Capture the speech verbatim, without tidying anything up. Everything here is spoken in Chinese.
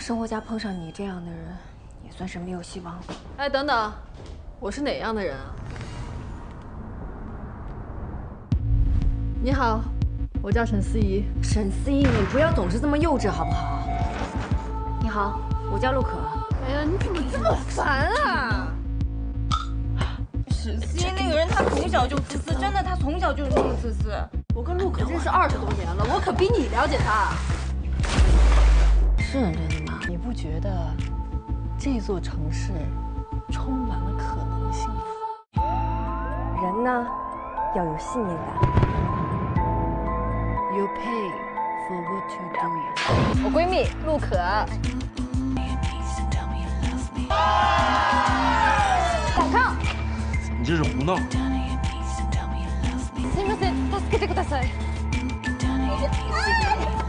生活家碰上你这样的人，也算是没有希望了。 哎，等等，我是哪样的人啊？你好，我叫沈思怡。 沈思怡，你不要总是这么幼稚好不好？你好，我叫陆可。 哎呀，你怎么这么烦啊？ 沈思怡那个人，他从小就自私，真的，他从小就是这么自私。 我跟陆可认识二十多年了，我可比你了解他。 是认真的吗？ 你不觉得这座城市充满了可能性吗？ 人呢，要有信念感。 You pay for what you do。我闺蜜陆可。反抗！ 你这是胡闹！ すみません、助けてください。